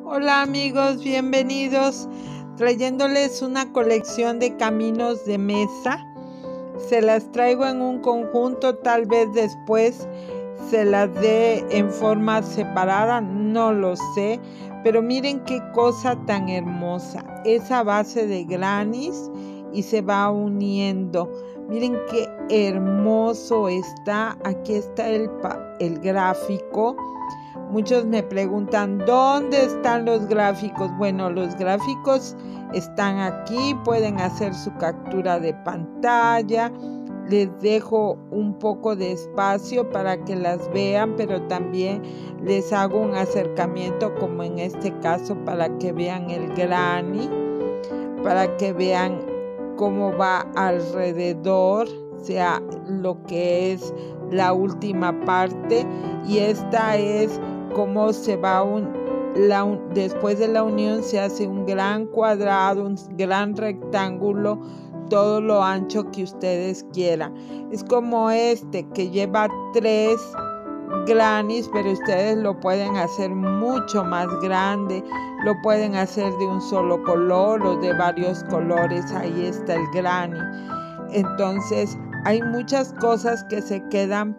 Hola amigos, bienvenidos, trayéndoles una colección de caminos de mesa. Se las traigo en un conjunto, tal vez después se las dé en forma separada, no lo sé, pero miren qué cosa tan hermosa, esa base de granis y se va uniendo. Miren qué hermoso está, aquí está el gráfico. Muchos me preguntan, ¿dónde están los gráficos? Bueno, los gráficos están aquí, pueden hacer su captura de pantalla. Les dejo un poco de espacio para que las vean, pero también les hago un acercamiento, como en este caso, para que vean el granny, para que vean cómo va alrededor, sea lo que es la última parte, y esta es cómo se va después de la unión se hace un gran cuadrado, un gran rectángulo, todo lo ancho que ustedes quieran. Es como este que lleva 3 granis, pero ustedes lo pueden hacer mucho más grande, lo pueden hacer de un solo color o de varios colores. Ahí está el granny. Entonces hay muchas cosas que se quedan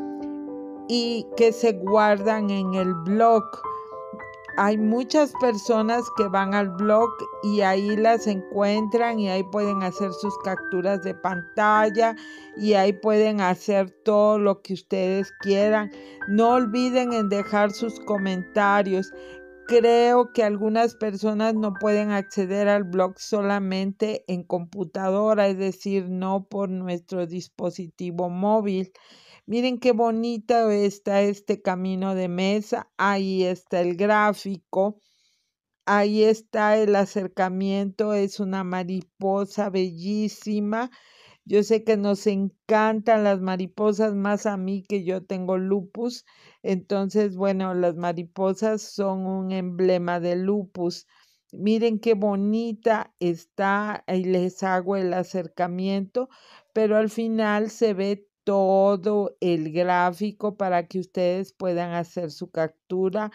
y que se guardan en el blog. Hay muchas personas que van al blog y ahí las encuentran y ahí pueden hacer sus capturas de pantalla y ahí pueden hacer todo lo que ustedes quieran. No olviden en dejar sus comentarios. Creo que algunas personas no pueden acceder al blog solamente en computadora, es decir, no por nuestro dispositivo móvil. Miren qué bonita está este camino de mesa. Ahí está el gráfico. Ahí está el acercamiento. Es una mariposa bellísima. Yo sé que nos encantan las mariposas, más a mí que yo tengo lupus. Entonces, bueno, las mariposas son un emblema de lupus. Miren qué bonita está. Ahí les hago el acercamiento, pero al final se ve todo el gráfico para que ustedes puedan hacer su captura,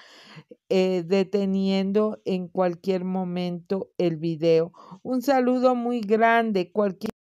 deteniendo en cualquier momento el video. Un saludo muy grande.